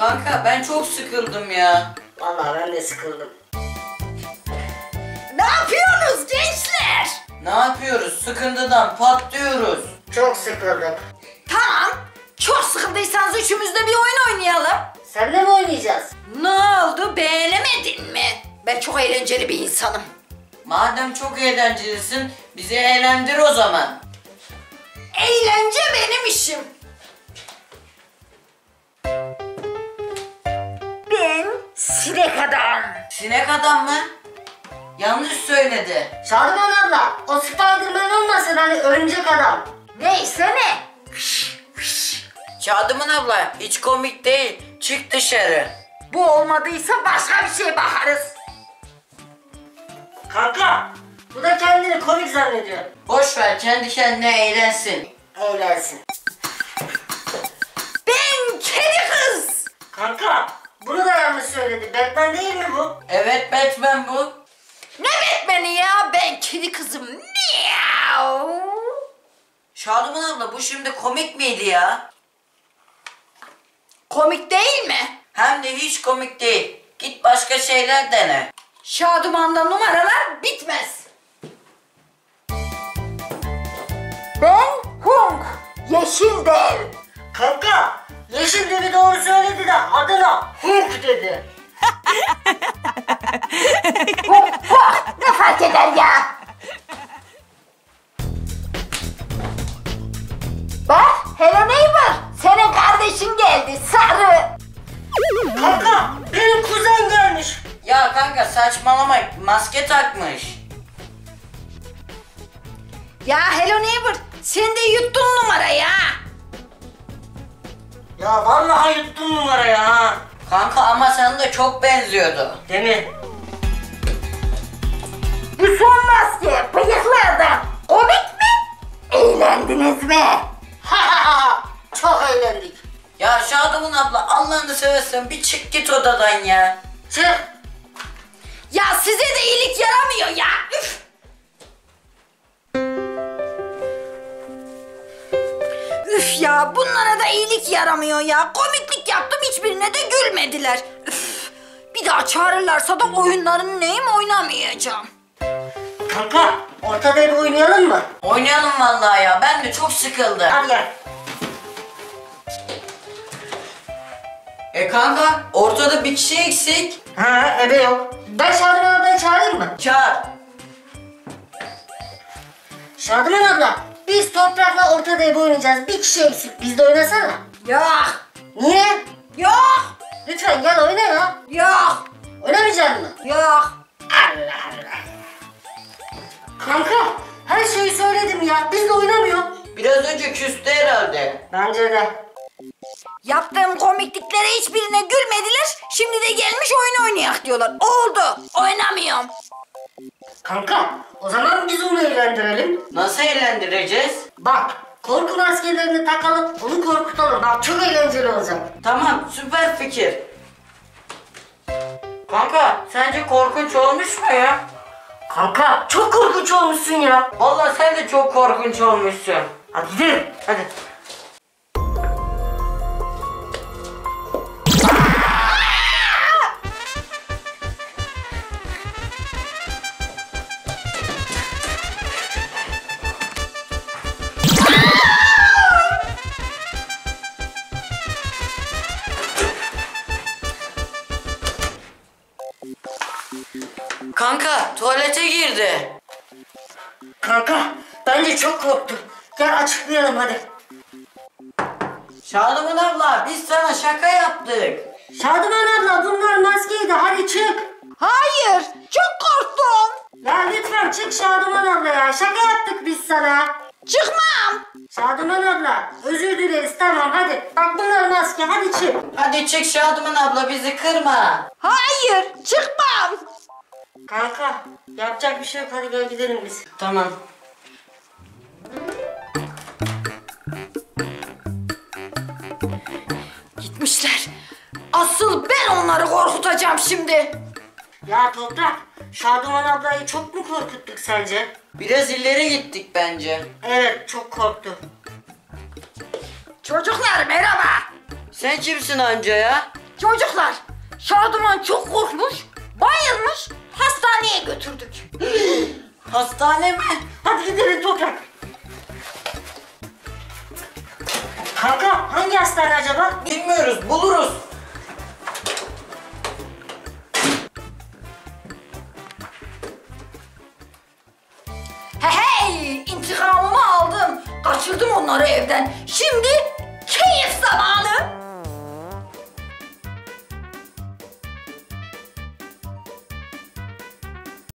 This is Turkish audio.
Kanka ben çok sıkıldım ya. Vallahi ben de sıkıldım. Ne yapıyorsunuz gençler? Ne yapıyoruz? Sıkıntıdan patlıyoruz. Çok sıkıldık. Tamam. Çok sıkıldıysanız üçümüz de bir oyun oynayalım. Seninle mi oynayacağız? Ne oldu, beğenemedin mi? Ben çok eğlenceli bir insanım. Madem çok eğlencelisin, bizi eğlendir o zaman. Eğlence benim işim. Ben sinek adam. Sinek adam mı? Yanlış söyledi. Şadıman abla, o Spiderman olmasın hani örümcek adam. Neyse ne? Şadıman abla hiç komik değil. Çık dışarı. Bu olmadıysa başka bir şey bakarız. Kanka, bu da kendini komik zannediyor. Boş ver, kendi kendine eğlensin. Eğlensin. Ben kedi kız. Kanka, bunu da yanlış söyledi. Batman değil mi bu? Evet, Batman bu. Ne Batman'i ya? Ben kedi kızım. Miau. Şadıman abla bu şimdi komik miydi ya? Komik değil mi? Hem de hiç komik değil. Git başka şeyler dene. Şaduman'da numaralar bitmez. Ben Hunk. Yeşil dev. Kanka, Yeşil Devi doğru söyledi de adına Hulk dedi. Ne fark eder ya? Bak, Hello Neighbor. Senin kardeşin geldi, sarı. Kanka, benim kuzen gelmiş. Ya kanka saçmalama, maske takmış. Ya Hello Neighbor, sen de yuttun numarayı ha. Ya vallahi yuttun numarayı ha. Kanka ama sana da çok benziyordu. Değil mi? Bu son maske, bıyıklı adam. Komik mi? Eğlendiniz mi? Çok eğlendik. Ya Şadıman abla Allah'ını seversen bir çık git odadan ya. Çık. Ya size de iyilik yaramıyor ya. Üf. Üf ya, bunlara da iyilik yaramıyor ya. Komiklik yaptım, hiçbirine de gülmediler. Üf. Bir daha çağırırlarsa da oyunların neyim oynamayacağım. Kanka, ortada bir oynayalım mı? Oynayalım vallahi ya, ben de çok sıkıldım. Hadi gel. Kanka ortada bir kişi eksik. Ha, ebe yok. Ben Şadıman ablayı çağırayım mı? Çağır. Şadıman abla, biz Toprak'la ortada ebe oynayacağız. Bir kişi eksik. Biz de oynasana. Yok. Niye? Yok. Lütfen gel oyna ya. Yok. Oynamayacak mısın? Yok. Allah Allah. Kanka, her şeyi söyledim ya. Biz de oynamıyor. Biraz önce küstü herhalde. Bence de. Yaptığım komikliklere hiçbirine gülmediler. Şimdi de gelmiş oyun oynayak diyorlar. Oldu. Oynamıyorum. Kanka, o zaman biz onu eğlendirelim. Nasıl eğlendireceğiz? Bak, korku maskelerini takalım, onu korkutalım. Bak, çok eğlenceli olacak. Tamam, süper fikir. Kanka sence korkunç olmuş mu ya? Kanka, çok korkunç olmuşsun ya. Vallahi sen de çok korkunç olmuşsun. Hadi gidelim. Hadi. Kanka tuvalete girdi. Kanka, bence çok korktum. Gel açıklayalım hadi. Şadıman abla biz sana şaka yaptık. Şadıman abla, bunlar maskeydi. Hadi çık. Hayır. Çok korktum. Ya lütfen çık Şadıman abla ya. Şaka yaptık biz sana. Çıkmam. Şadıman abla, özür dileriz, tamam hadi. Bak bunlar maske, hadi çık. Hadi çık Şadıman abla, bizi kırma. Hayır. Çıkmam. Kanka, yapacak bir şey yok, hadi gel gidelim biz. Tamam. Gitmişler. Asıl ben onları korkutacağım şimdi. Ya Toprak, Şadıman ablayı çok mu korkuttuk sence? Biraz ileri gittik bence. Evet, çok korktu. Çocuklar merhaba. Sen kimsin anca ya? Çocuklar, Şaduman çok korkmuş, bayılmış, hastaneye götürdük. Hastane mi? Hadi gidelim Toprak. Kanka hangi hastane acaba? Bilmiyoruz, buluruz. Hey, intikamımı aldım. Kaçırdım onları evden. Şimdi keyif zamanı.